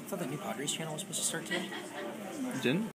thought the new Padres channel was supposed to start today. Didn't?